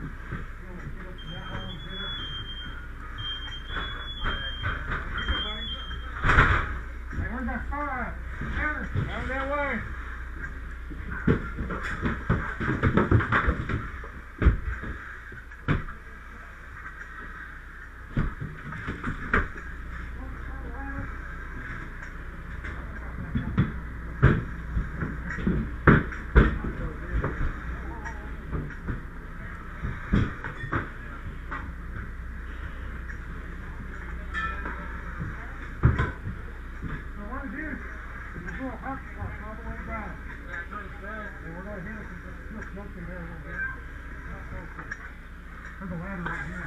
There's a ladder right here.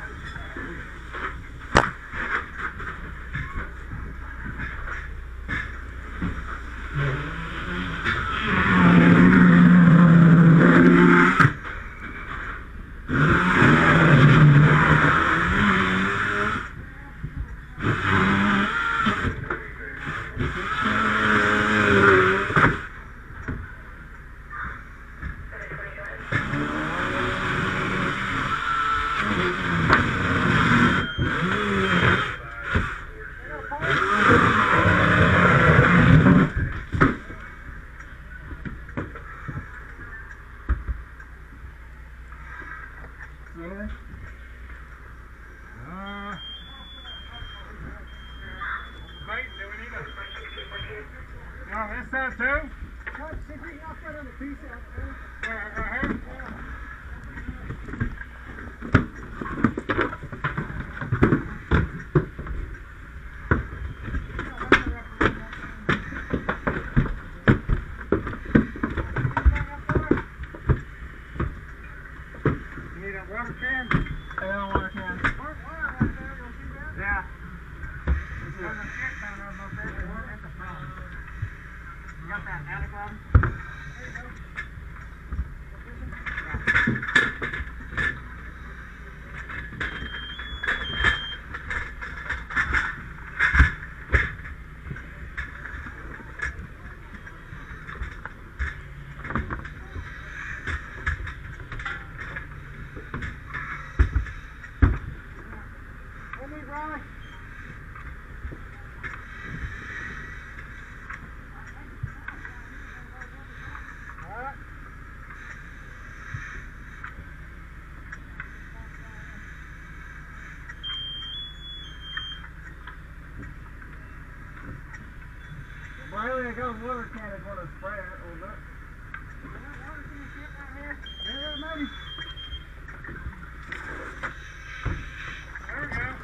This side too? What? See if we can put on the piece out there. Right here? You need a water can? I got a water can. Water right there, you'll see that? Yeah. There's a shit down there above there. At the front. You got that attic ladder? There you go. What do you need, Riley? Riley, I got a water can if you want to spray it a little bit. Water can sit right here? Yeah, maybe. There we go.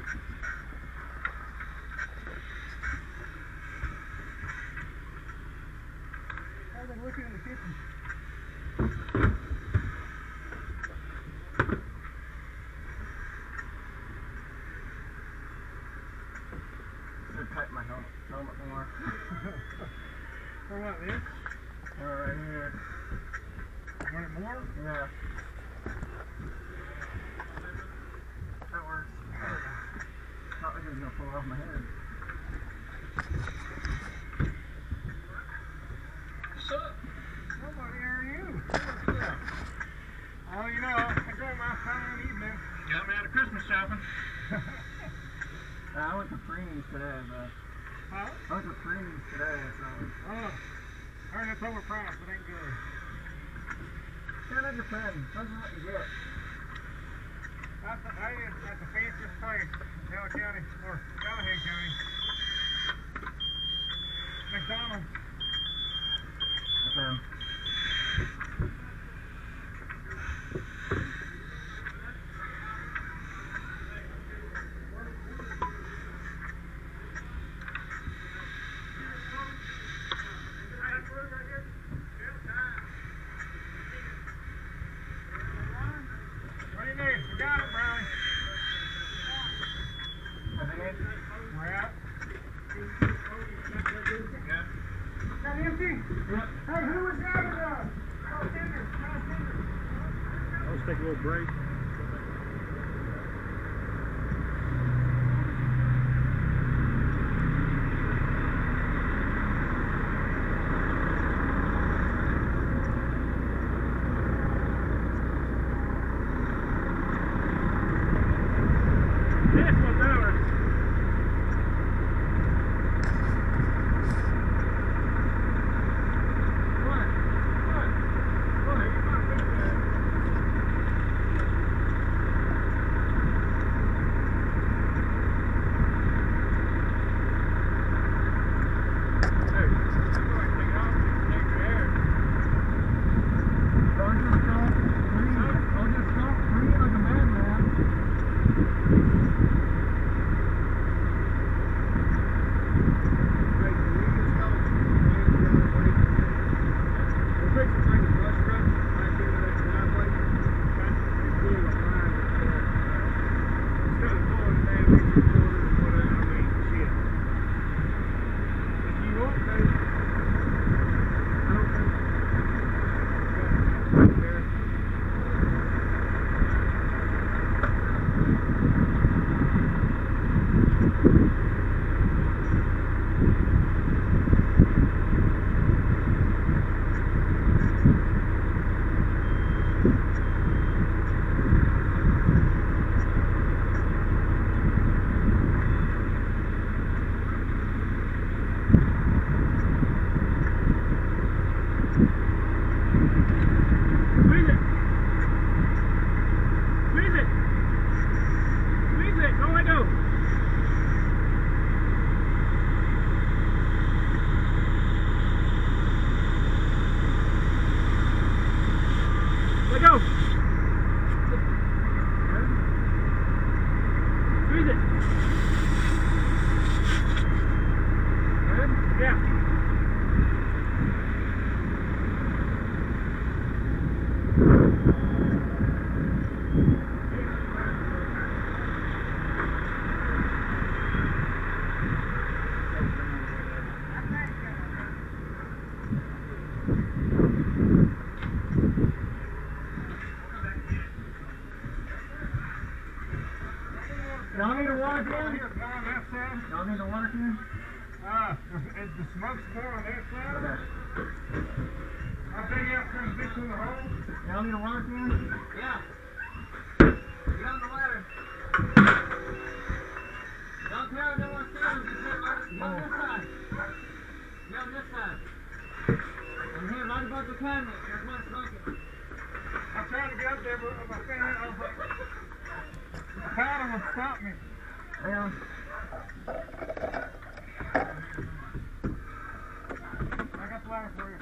I've been looking in the kitchen. Cut my helmet more. For what, this? Right here. Want it more? Yeah. That works. Thought it was going to fall off my head. What's up? Nobody, are you? Oh, you know, I enjoy my time evening. Got me out of Christmas shopping. I went to Freeney's today, but I went to Freeney's today, so. Oh, I heard it's overpriced, but ain't good. Yeah, that depends. Depends on what you get. That's the fanciest place in Taylor County, or Callahan County. McDonald's. Okay. Hey, who was that? Let's take a little break. Y'all need a water can? Y'all need a water can? The smoke's more on that side. Okay. I think you have to come through the hole. Y'all need a water can? Yeah. Get on the ladder. Don't care if no one's standing. Just get on this side. Get on this side. I'm here right above the cabinet. There's one smoking. I'm trying to get up there, but my finger, I was like, the powder would stop me. Hang on. I got the ladder for you.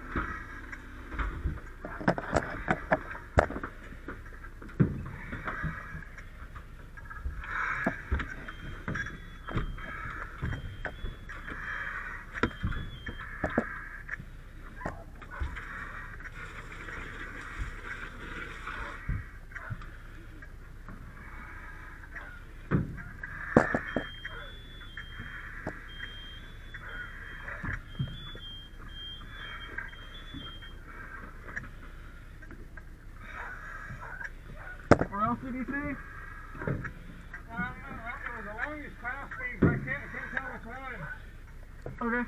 Where else did you see? It was along these cross beams, but I can't tell which one. Okay.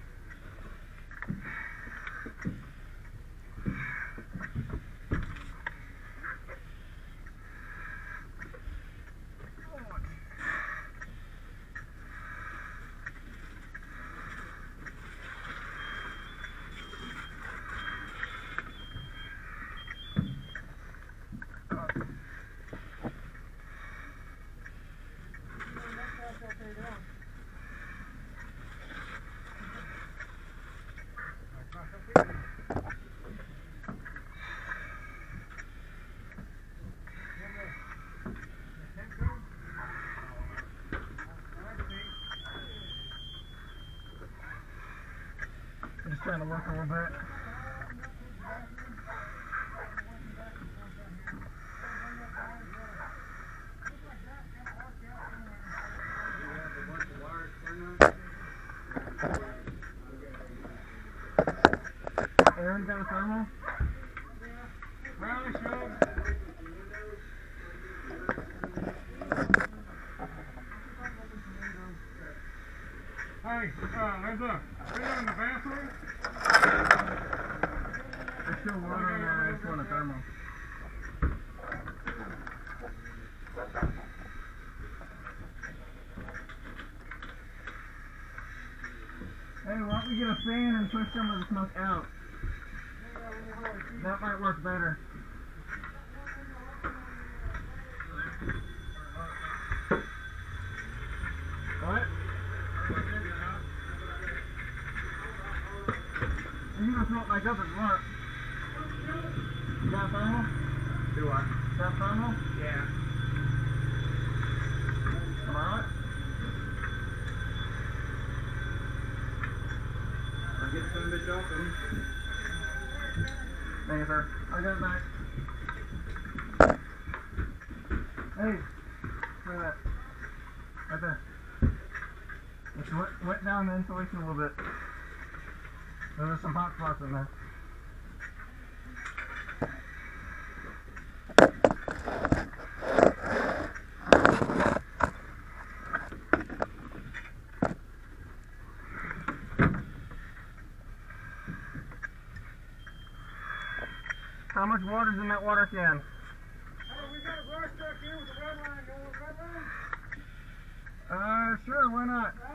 Just trying to work a little bit. Aaron got a thermal? Riley showed. Hey, there's a window in the bathroom. There's still water in there, I just want a thermal. Hey, why don't we get a fan and push some of the smoke out? That might work better. What? You can smoke back up if you want. You got a thermal? Do I? Got a thermal? Yeah. Alright. I'll get some bitch open. Thank you, sir. I'll get it back. Hey, look at that. Right there. It's wet down the insulation a little bit. There's some hot spots in there. How much water's in that water can? Oh, we got a brush truck here with a red line going. Red line? Sure, why not?